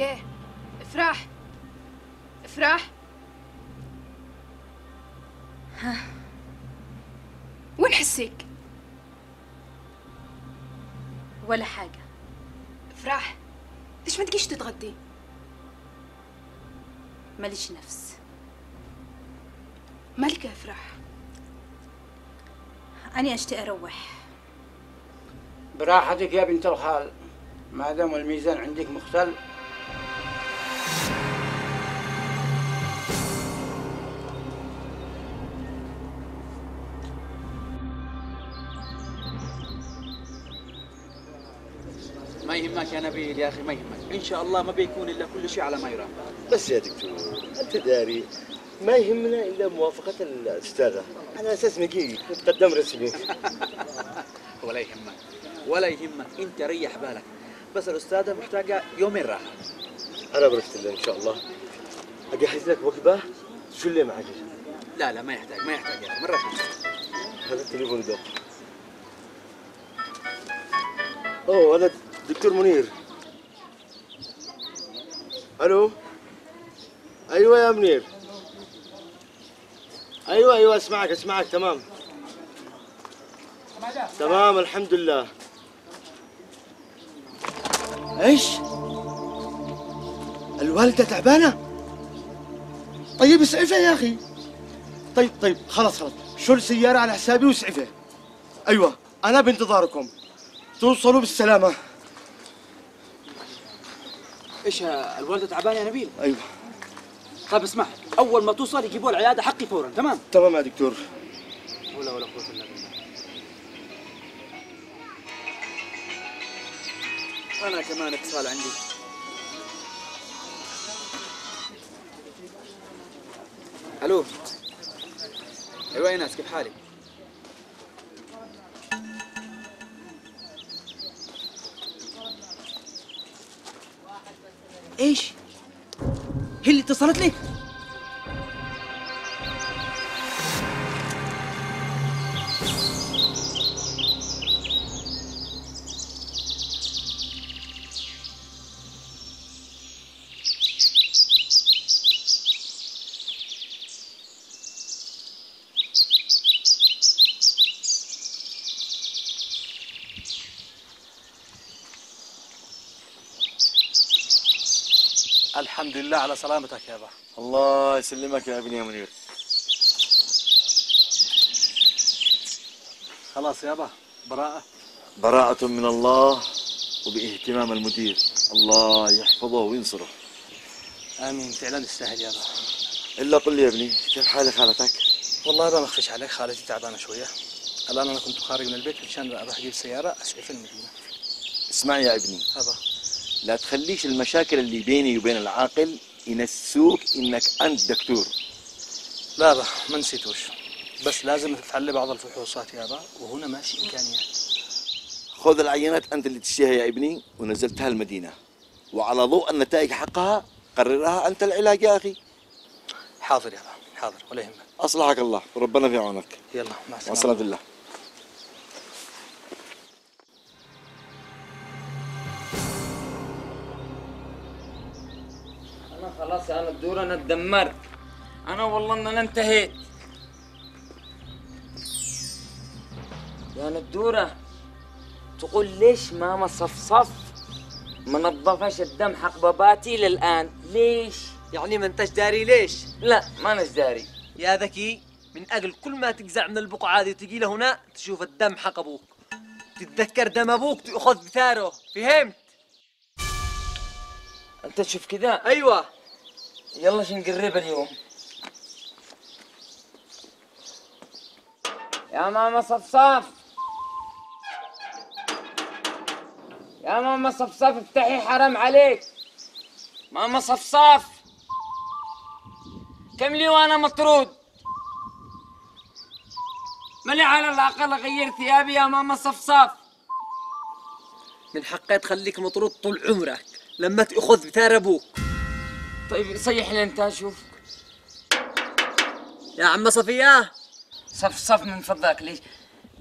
ياه افراح افراح. ها وين حسيك؟ ولا حاجة. افراح ليش ما تجيش تتغدي؟ ماليش نفس. مالك يا افراح؟ أنا أشتي أروح. براحتك يا بنت الخال، ما دام الميزان عندك مختل. ما يهمك يا نبيل يا اخي، ما يهمك، ان شاء الله ما بيكون الا كل شيء على ما يرام. بس يا دكتور انت داري ما يهمنا الا موافقه الاستاذه، على اساس نجي نتقدم رسمي. ولا يهمك ولا يهمك، انت ريح بالك، بس الاستاذه محتاجه يومين راحه. انا برفت الله ان شاء الله اجهز لك وجبه شو اللي معك. لا لا ما يحتاج ما يحتاج يا اخي، مره هذا التليفون ده. اوه انا دكتور منير. الو ايوه يا منير. ايوه اسمعك تمام تمام الحمد لله. ايش؟ الوالدة تعبانة؟ طيب اسعفها يا اخي. طيب خلاص شو السيارة على حسابي واسعفها. ايوه انا بانتظاركم، توصلوا بالسلامة. ايش الوالده تعبانه يا نبيل؟ ايوه. طيب اسمع، اول ما توصل يجيبوا العياده حقي فورا. تمام يا دكتور. ولا قوه الا بالله. انا كمان اتصال عندي. الو ايوه يا ناس، كيف حالك؟ ايش؟ هي اللي اتصلت لك؟ الحمد لله على سلامتك يابا. الله يسلمك يا ابني يا منير. خلاص يابا، براءة من الله وباهتمام المدير، الله يحفظه وينصره. امين، فعلا تستاهل يابا. الا قل لي يا ابني كيف حال خالتك؟ والله يابا ما اخفيش عليك، خالتي تعبانه شويه. الان انا كنت خارج من البيت مشان اروح اجيب سياره اسعف المدينه. اسمع يا ابني يابا، لا تخليش المشاكل اللي بيني وبين العاقل ينسوك انك انت دكتور. لا يابا ما نسيتوش، بس لازم تفعل لي بعض الفحوصات يابا، وهنا ماشي امكانيات. خذ العينات انت اللي تشتهيها يا ابني ونزلتها المدينه، وعلى ضوء النتائج حقها قررها انت العلاج يا اخي. حاضر يابا حاضر، ولا يهمك. اصلحك الله وربنا في عونك. يلا مع السلامه. وصلاة الله. خلاص انا الدور انا اتدمرت، انا والله ان انا انتهيت. يا ندورة تقول ليش ماما صفصف ما نظفش الدم حق باباتي للان؟ ليش؟ يعني ما انتش داري ليش؟ لا ما نش داري يا ذكي، من اجل كل ما تجزع من البقعة هذه وتجي لهنا تشوف الدم حق ابوك، تتذكر دم ابوك تاخذ بثاره، فهمت؟ انت تشوف كذا؟ ايوه. يلا شنقرب اليوم. يا ماما صفصف، يا ماما صفصف افتحي حرام عليك. ماما صفصف كم لي وانا مطرود؟ مالي على الاقل اغير ثيابي يا ماما صفصف. من حقها تخليك مطرود طول عمرك لما تاخذ بثار ابوك. طيب صيح لي انت اشوف. يا عم صفية صفصف من فضلك، ليش؟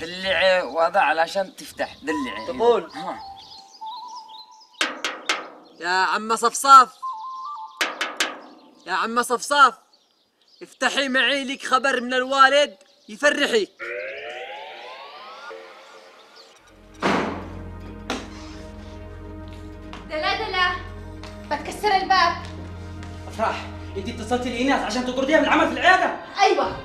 دلعي وهذا علشان تفتح، دلعي تقول ها. يا عم صفصاف، يا عم صفصاف، افتحي معي لك خبر من الوالد يفرحك. دلا بتكسر الباب. افراح، انت اتصلتي لإيناس عشان تطرديها من العمل في العياده؟ ايوه.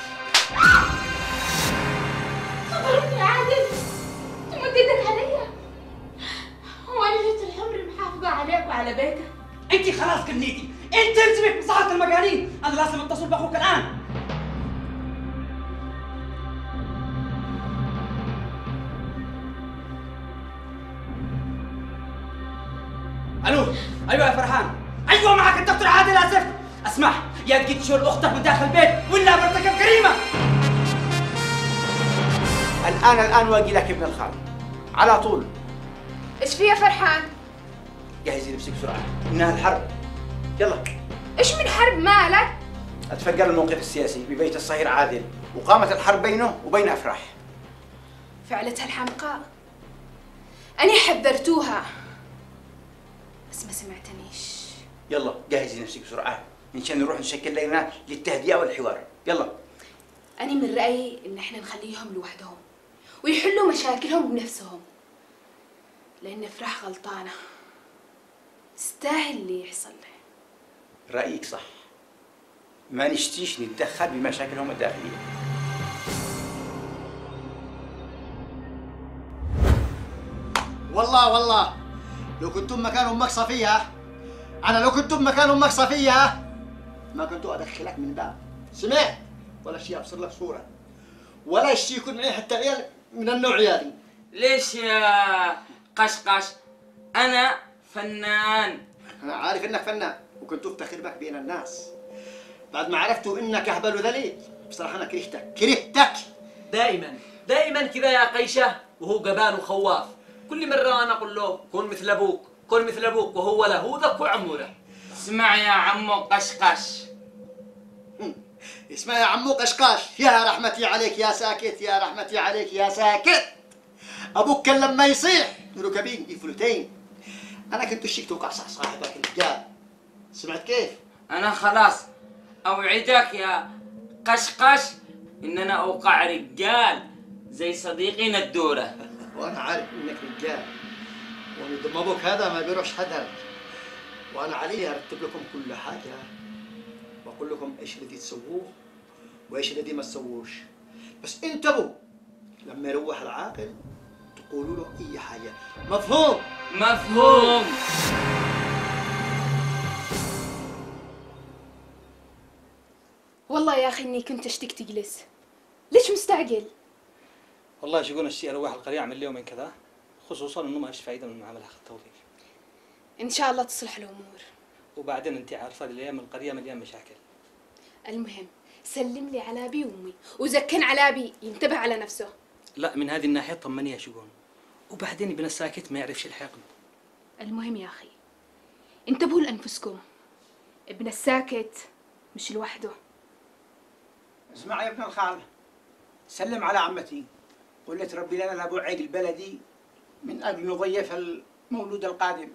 خبرني يا عادل، تمد ايدك عليا. هو انا جيت الحمر محافظه عليك وعلى بيتك. انت خلاص كنيتي، انت الزمك بصحة المجانين، انا لازم اتصل باخوك الان. الو، ايوه يا فرحان، ايوه معك الدكتور عادل اسف. اسمح، يا تجي تشيل اختك من داخل البيت ولا برتكب جريمه. الان واجي لك ابن الخال على طول. ايش في يا فرحان؟ جهزي نفسك بسرعه، انها الحرب. يلا. ايش من حرب مالك؟ اتفجر الموقف السياسي ببيت الصهير عادل، وقامت الحرب بينه وبين افراح. فعلتها الحمقاء. أنا حذرتوها بس ما سمعتنيش. يلا جهزي نفسك بسرعه عشان نروح نشكل لجنه للتهدئه والحوار. يلا. أنا من رأيي إن إحنا نخليهم لوحدهم ويحلوا مشاكلهم بنفسهم، لأن فرح غلطانة، تستاهل اللي يحصل له. رايك صح، ما نشتيش نتدخل بمشاكلهم الداخليه. والله لو كنتم مكان امك صفيه، انا لو كنت بمكان امك صفيه ما كنت ادخلك من باب. سمعت؟ ولا شيء ابصر لك صوره، ولا شيء يكون معي حتى عيال من النوعيه دي. ليش يا قشقش؟ انا فنان. انا عارف انك فنان وكنت افتخر بك بين الناس. بعد ما عرفتوا انك اهبل وذليل بصراحه انا كرهتك. دائما كذا يا قيشه، وهو جبان وخواف. كل مره انا اقول له كن مثل ابوك، كن مثل ابوك، وهو له هو ذك وعموره. اسمع يا عمو قشقش. اسمع يا عمو قشقاش، يا رحمتي عليك يا ساكت، يا رحمتي عليك يا ساكت. ابوك كان لما يصيح ركبين يفلتين، انا كنت الشيك توقع صاحبك الرجال. سمعت كيف؟ انا خلاص اوعدك يا قشقش ان انا اوقع رجال زي صديقي الدوره. وانا عارف انك رجال، وان دم ابوك هذا ما بيروحش هدر، وانا علي ارتب لكم كل حاجه واقول لكم ايش الذي تسووه وايش الذي ما تسووش. بس انتبهوا لما يروح العاقل تقولوا له اي حاجه. مفهوم؟ مفهوم. والله يا أخي إني كنت أشتك تجلس. ليش مستعجل؟ والله شقون اشتي اروح القريه اعمل لي يومين كذا، خصوصا انه ما فيش فايده من عمل التوظيف. إن شاء الله تصلح الأمور. وبعدين انت عارفه الايام القريه مليان مشاكل. المهم سلم لي على أبي وأمي وزكن على أبي ينتبه على نفسه. لا من هذه الناحيه طمني يا شقون، وبعدين ابن الساكت ما يعرفش الحقد. المهم يا أخي انتبهوا لأنفسكم، ابن الساكت مش لوحده. اسمع يا ابن الخال، سلم على عمتي، قل لي تربي لنا ابو عيد البلدي من اجل نضيف المولود القادم.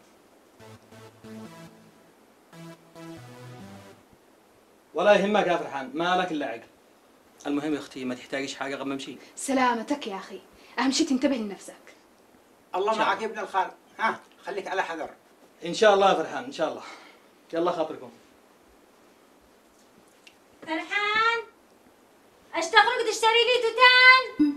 ولا يهمك يا فرحان، ما لك الا عقل. المهم يا اختي ما تحتاجيش حاجه قبل ما امشي. سلامتك يا أخي، أهم شيء تنتبه لنفسك. الله معك يا ابن الخال، ها خليك على حذر. ان شاء الله يا فرحان ان شاء الله. يلا خاطركم. فرحان اشتغلك تشتري لي توتان.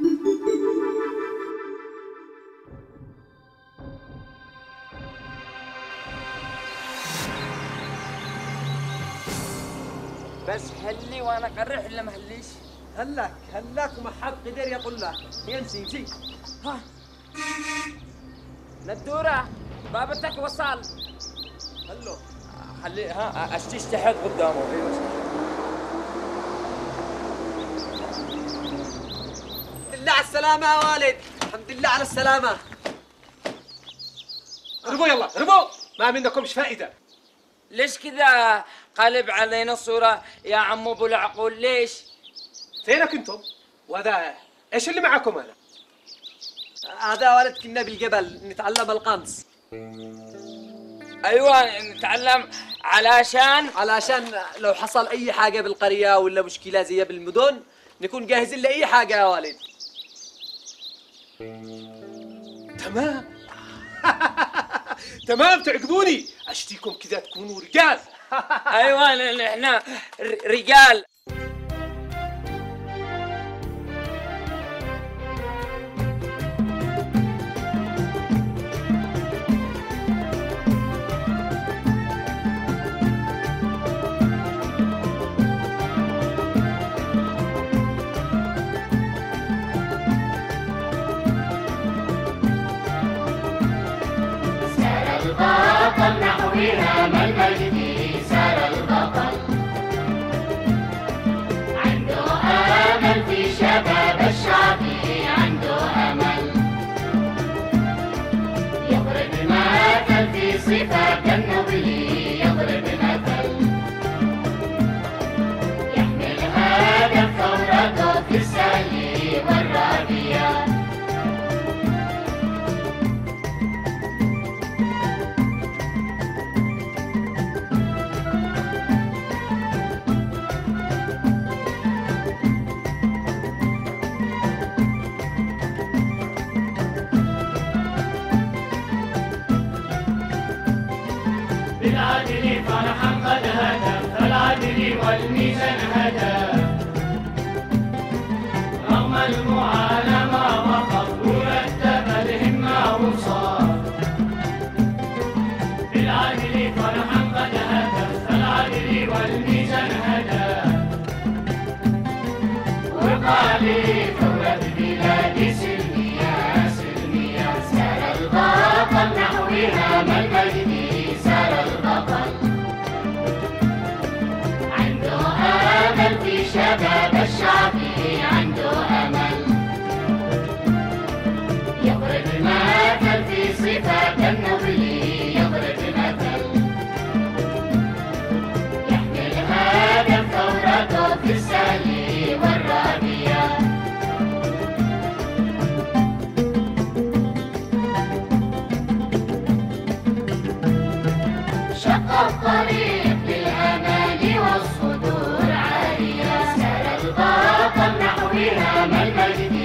بس هلي وانا قرح ولا ما هليش؟ هلاك وما حد قدر يقول له يمشي. ها ندوره بابتك وصل. هلو خلي ها اشتيش تحت قدامه. الحمد لله على السلامة يا والد، الحمد لله على السلامة. ربو يلا ربو، ما منكمش فائدة. ليش كذا قلب علينا الصورة يا عمو ابو العقول؟ ليش؟ فينك انتم؟ وهذا ايش اللي معكم انا؟ هذا والد كنا بالجبل نتعلم القنص. ايوه نتعلم علشان لو حصل اي حاجه بالقريه ولا مشكله زي بالمدن نكون جاهزين لاي حاجه يا والد. تمام. تمام تعقبوني، اشتيكم كذا تكونوا رجال. ايوه نحن رجال. البطل نحوها ما المجد سار البطل عنده امل في شباب الشعب عنده امل يضرب مثل في صفات النبل يضرب مثل يحمل هدف ثورته في السهل والرابيه بالعدل فرحا قد هدف العدل والميزان هدف رغم المعاناة ما وقف ورتب الهمة وصار بالعدل فرحا قد هدف العدل والميزان هدف وقال ثورة بلادي سلمية سلمية سار البطل نحوها ما المجد سار البطل عنده امل في شباب الشعب عنده امل يضرب مثل في صفات النبل يضرب مثل يحمل هدف ثورته في السهل والرابيه شق الطريق للأمان والصدور عالية سار البطل نحوها ما المجد